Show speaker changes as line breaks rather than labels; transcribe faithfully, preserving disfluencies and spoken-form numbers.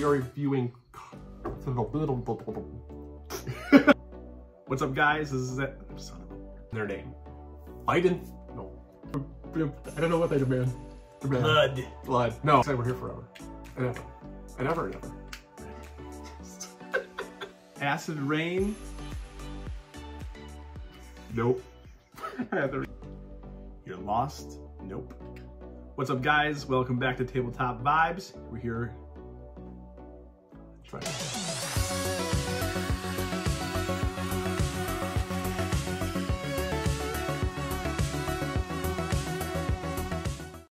we are reviewing. What's up, guys? This is it. Son of a... Their name. Biden. No. I don't know what they demand. demand.
Blood.
Blood. No. Say we're here forever. And ever. And ever and ever. Acid Rain. Nope. You're lost. Nope. What's up, guys? Welcome back to Tabletop Vibes. We're here